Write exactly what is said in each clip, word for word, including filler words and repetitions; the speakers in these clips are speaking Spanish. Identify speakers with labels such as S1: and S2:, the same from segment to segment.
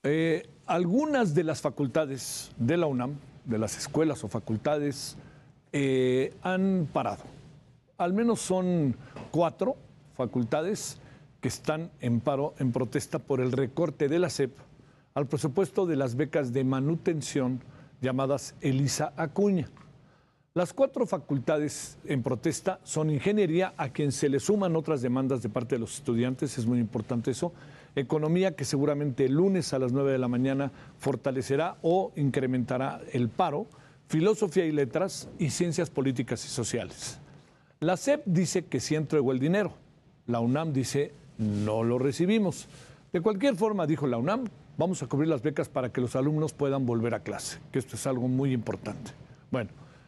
S1: Eh, algunas de las facultades de la UNAM, de las escuelas o facultades, eh, han parado. Al menos son cuatro facultades que están en paro, en protesta por el recorte de la S E P al presupuesto de las becas de manutención llamadas Elisa Acuña. Las cuatro facultades en protesta son ingeniería, a quien se le suman otras demandas de parte de los estudiantes, es muy importante eso, economía, que seguramente el lunes a las nueve de la mañana fortalecerá o incrementará el paro, filosofía y letras y ciencias políticas y sociales. La S E P dice que sí entregó el dinero, la UNAM dice no lo recibimos. De cualquier forma, dijo la UNAM, vamos a cubrir las becas para que los alumnos puedan volver a clase, que esto es algo muy importante. Bueno,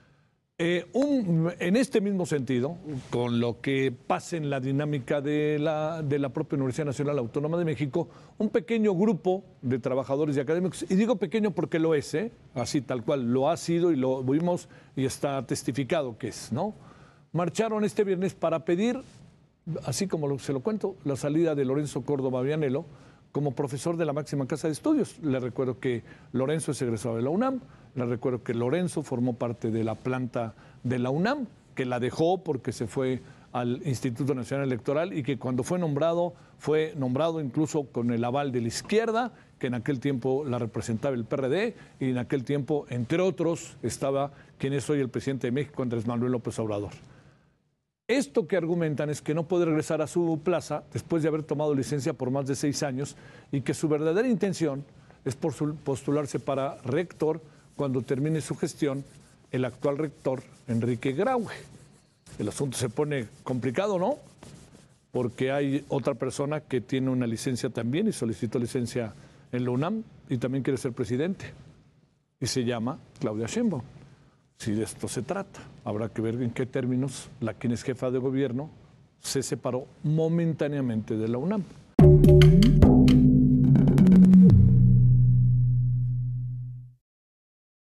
S1: eh, un, en este mismo sentido, con lo que pasa en la dinámica de la, de la propia Universidad Nacional Autónoma de México, un pequeño grupo de trabajadores y académicos, y digo pequeño porque lo es, ¿eh? Así tal cual, lo ha sido y lo vimos y está testificado que es, ¿no? Marcharon este viernes para pedir, así como lo, se lo cuento, la salida de Lorenzo Córdoba Vianello como profesor de la máxima casa de estudios. Le recuerdo que Lorenzo es egresado de la UNAM, le recuerdo que Lorenzo formó parte de la planta de la UNAM, que la dejó porque se fue al Instituto Nacional Electoral y que cuando fue nombrado, fue nombrado incluso con el aval de la izquierda, que en aquel tiempo la representaba el P R D, y en aquel tiempo, entre otros, estaba quien es hoy el presidente de México, Andrés Manuel López Obrador. Esto que argumentan es que no puede regresar a su plaza después de haber tomado licencia por más de seis años y que su verdadera intención es postularse para rector cuando termine su gestión el actual rector, Enrique Graue. El asunto se pone complicado, ¿no? Porque hay otra persona que tiene una licencia también y solicitó licencia en la UNAM y también quiere ser presidente. Y se llama Claudia Sheinbaum. Si de esto se trata, habrá que ver en qué términos la quien es jefa de gobierno se separó momentáneamente de la UNAM.